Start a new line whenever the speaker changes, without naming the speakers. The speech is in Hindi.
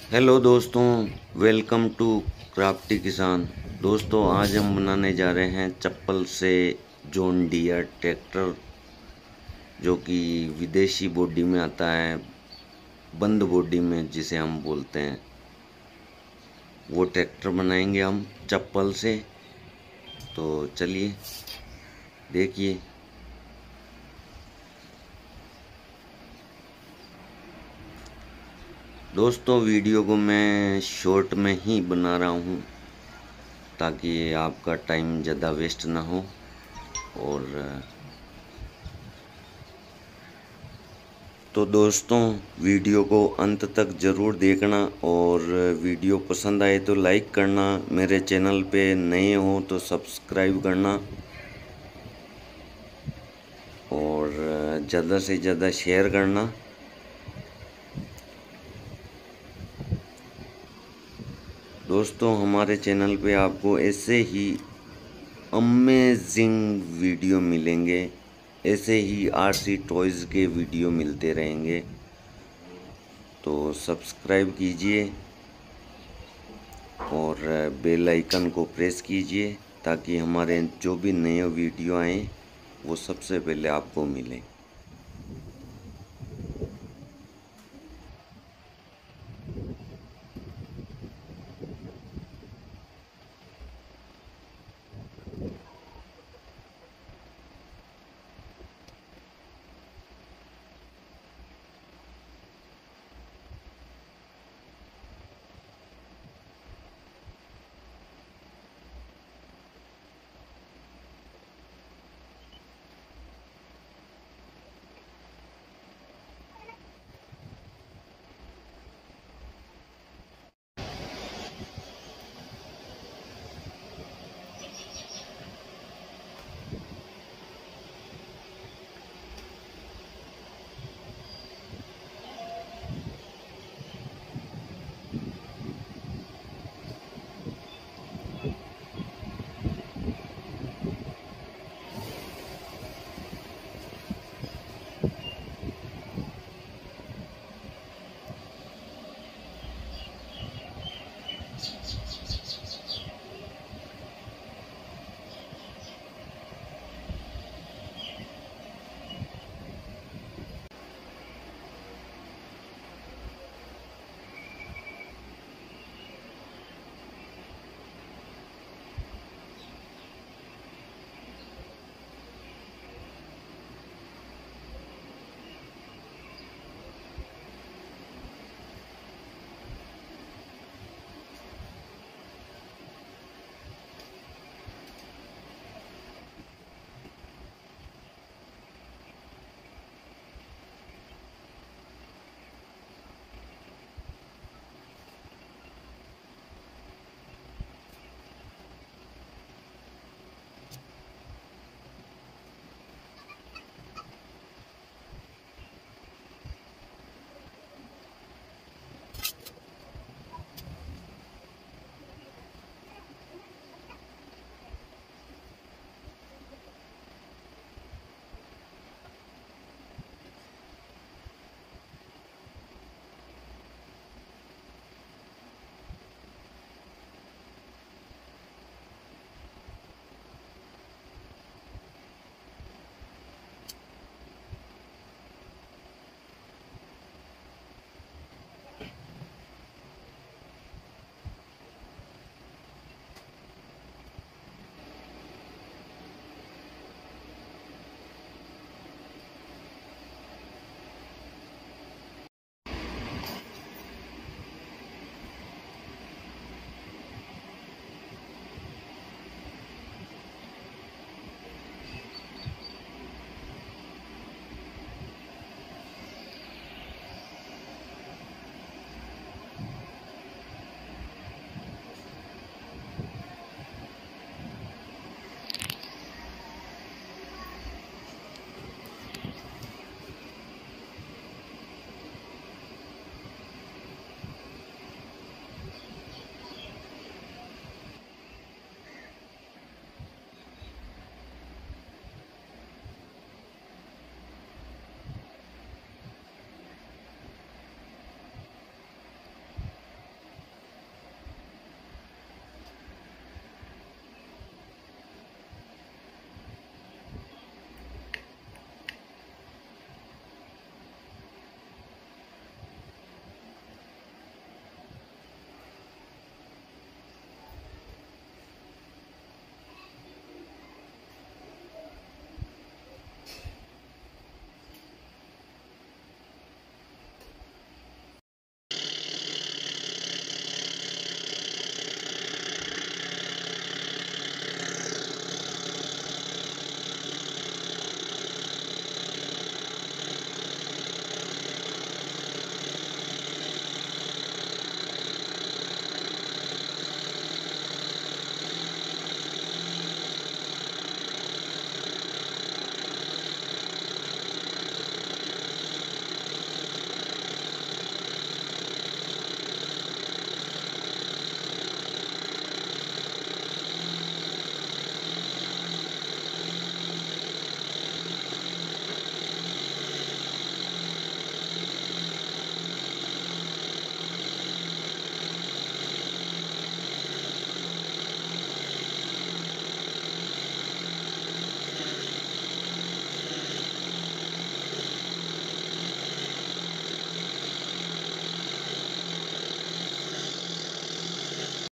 हेलो दोस्तों, वेलकम टू क्राफ्टी किसान। दोस्तों, आज हम बनाने जा रहे हैं चप्पल से जॉन डियर ट्रैक्टर, जो कि विदेशी बॉडी में आता है, बंद बॉडी में जिसे हम बोलते हैं। वो ट्रैक्टर बनाएंगे हम चप्पल से। तो चलिए देखिए। दोस्तों, वीडियो को मैं शॉर्ट में ही बना रहा हूँ ताकि आपका टाइम ज़्यादा वेस्ट ना हो। और तो दोस्तों, वीडियो को अंत तक ज़रूर देखना, और वीडियो पसंद आए तो लाइक करना, मेरे चैनल पे नए हो तो सब्सक्राइब करना, और ज़्यादा से ज़्यादा शेयर करना। दोस्तों, हमारे चैनल पे आपको ऐसे ही अमेजिंग वीडियो मिलेंगे, ऐसे ही आरसी टॉयज़ के वीडियो मिलते रहेंगे। तो सब्सक्राइब कीजिए और बेल आइकन को प्रेस कीजिए ताकि हमारे जो भी नए वीडियो आएँ वो सबसे पहले आपको मिलें।